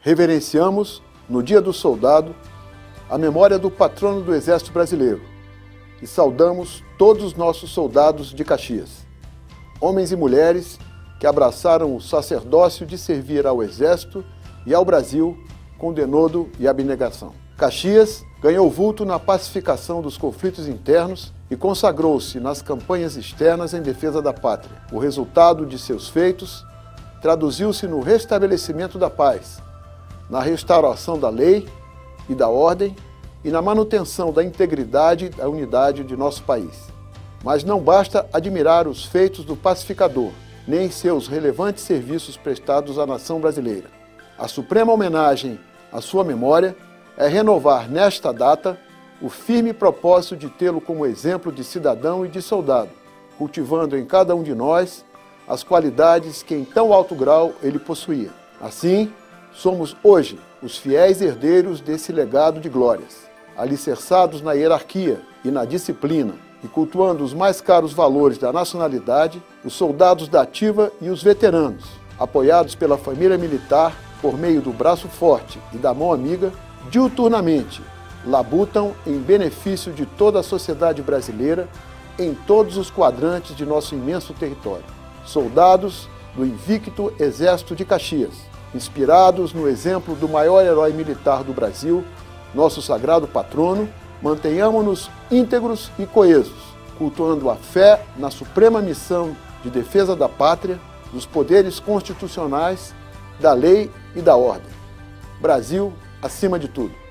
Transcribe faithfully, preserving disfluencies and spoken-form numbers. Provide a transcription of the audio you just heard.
Reverenciamos, no Dia do Soldado, a memória do patrono do Exército Brasileiro e saudamos todos os nossos soldados de Caxias, homens e mulheres que abraçaram o sacerdócio de servir ao Exército e ao Brasil com denodo e abnegação. Caxias ganhou vulto na pacificação dos conflitos internos e consagrou-se nas campanhas externas em defesa da pátria. O resultado de seus feitos traduziu-se no restabelecimento da paz, na restauração da lei e da ordem e na manutenção da integridade e da unidade de nosso país. Mas não basta admirar os feitos do pacificador, nem seus relevantes serviços prestados à nação brasileira. A suprema homenagem à sua memória é renovar nesta data o firme propósito de tê-lo como exemplo de cidadão e de soldado, cultivando em cada um de nós as qualidades que em tão alto grau ele possuía. Assim, somos hoje os fiéis herdeiros desse legado de glórias, alicerçados na hierarquia e na disciplina, e cultuando os mais caros valores da nacionalidade, os soldados da ativa e os veteranos, apoiados pela família militar por meio do braço forte e da mão amiga, diuturnamente labutam em benefício de toda a sociedade brasileira em todos os quadrantes de nosso imenso território. Soldados do invicto Exército de Caxias, inspirados no exemplo do maior herói militar do Brasil, nosso sagrado patrono, mantenhamos-nos íntegros e coesos, cultuando a fé na suprema missão de defesa da pátria, dos poderes constitucionais, da lei e da ordem. Brasil acima de tudo.